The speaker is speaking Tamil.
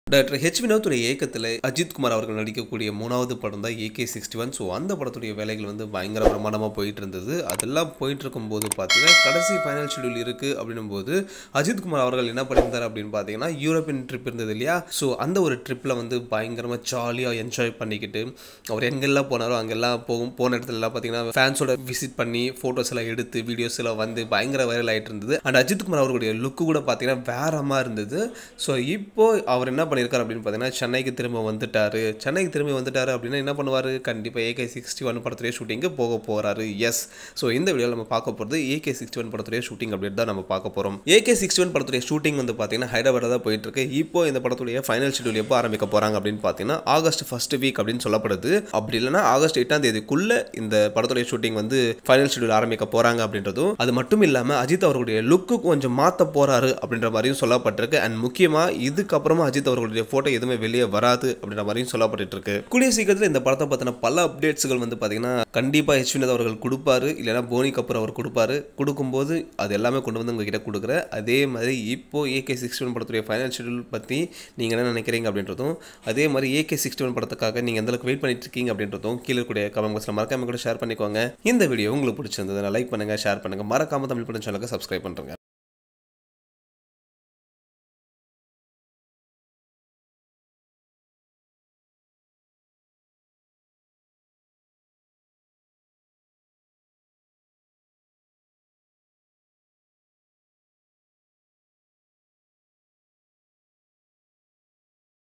டாக்டர் ஹெச் வினோத்துடைய இயக்கத்தில் அஜித் குமார் அவர்கள் நடிக்கக்கூடிய 3வது படம் தான் AK-61. ஸோ அந்த படத்துடைய வேலைகள் வந்து பயங்கர பிரமாண்டமாக போயிட்டு இருந்தது. அதெல்லாம் போயிட்டு இருக்கும்போது பார்த்தீங்கன்னா கடைசி ஃபைனல் ஷெடியூல் இருக்குது அப்படின்னும் போது அஜித் குமார் அவர்கள் என்ன பண்ணியிருந்தார் அப்படின்னு பார்த்தீங்கன்னா யூரோப்பியன் ட்ரிப் இருந்தது இல்லையா. ஸோ அந்த ஒரு ட்ரிப்பில் வந்து பயங்கரமாக ஜாலியாக என்ஜாய் பண்ணிக்கிட்டு அவர் எங்கெல்லாம் போனாரோ அங்கெல்லாம் போன இடத்துலலாம் பார்த்தீங்கன்னா ஃபேன்ஸோட விசிட் பண்ணி ஃபோட்டோஸ் எல்லாம் எடுத்து வீடியோஸ் எல்லாம் வந்து பயங்கர வைரல் ஆகிட்டு இருந்தது. அண்ட் அஜித் குமார் அவர்களுடைய லுக்கு கூட பார்த்தீங்கன்னா வேறமாக இருந்தது. ஸோ இப்போ அவர் என்ன பண்ணியிருக்காரு அப்படின்னு பார்த்தீங்கன்னா சென்னைக்கு திரும்ப வந்துட்டாரு. அப்படின்னா என்ன பண்ணுவார்? கண்டிப்பாக AK-61 படத்துடைய ஷூட்டிங்கு போக போகிறாரு. எஸ். ஸோ இந்த வீடியோவில் நம்ம பார்க்க போகிறது AK-61 படத்துடைய ஷூட்டிங் அப்டேட் தான் நம்ம பார்க்க போகிறோம். AK-61 படத்துடைய ஷூட்டிங் வந்து பார்த்தீங்கன்னா ஹைதராபாத்தில் தான் போயிட்டு இருக்கு. இப்போ இந்த படத்துடைய ஃபைனல் ஷெடியூல் எப்போ ஆரம்பிக்க போகிறாங்க அப்படின்னு பார்த்தீங்கன்னா ஆகஸ்ட் ஃபர்ஸ்ட் வீக் அப்படின்னு சொல்லப்படுது. அப்படி இல்லைனா ஆகஸ்ட் 8ஆம் தேதிக்குள்ள இந்த படத்துடைய ஷூட்டிங் வந்து ஃபைனல் ஷெடியூல் ஆரம்பிக்க போகிறாங்க அப்படின்றதும், அது மட்டும் இல்லாமல் அஜித் அவர்களுடைய லுக்கு கொஞ்சம் மாற்ற போகிறாரு அப்படின்ற மாதிரியும் சொல்லப்பட்டிருக்கு. அண்ட் முக்கியமாக இதுக்கப்புறமா அஜித் அவர்களுடைய போட்டோ எதுவுமே வெளியே வராது அப்படின்ற மாதிரியும் சொல்லப்பட்டு இருக்கு. கூடிய சீக்கிரத்தில் இந்த படத்தை பற்றின பல அப்டேட்ஸ்கள் வந்து பார்த்தீங்கன்னா கண்டிப்பாக ஹெச் வினோத் அவர்கள் கொடுப்பாரு, இல்லைனா போனி கபூர் அவர் கொடுப்பாரு. கொடுக்கும்போது அது எல்லாமே கொண்டு வந்து உங்ககிட்ட கொடுக்குறேன். அதே மாதிரி இப்போ AK-61 படத்துடைய ஃபைனல் ஷெடியூல் பற்றி நீங்கள் என்ன நினைக்கிறீங்க அப்படின்றதும், அதே மாதிரி AK-61 படத்துக்காக நீங்கள் எந்த அளவுக்கு வெயிட் பண்ணிட்டு இருக்கீங்க அப்படின்றதும் கீழே கூடிய கமெண்ட் பாக்ஸில் மறக்காம கூட ஷேர் பண்ணிக்கோங்க. இந்த வீடியோ உங்களுக்கு பிடிச்சிருந்ததுன்னா லைக் பண்ணுங்க, ஷேர் பண்ணுங்க, மறக்காம தமிழ் படம் சேனலுக்கு சப்ஸ்கிரைப் பண்ணுங்க.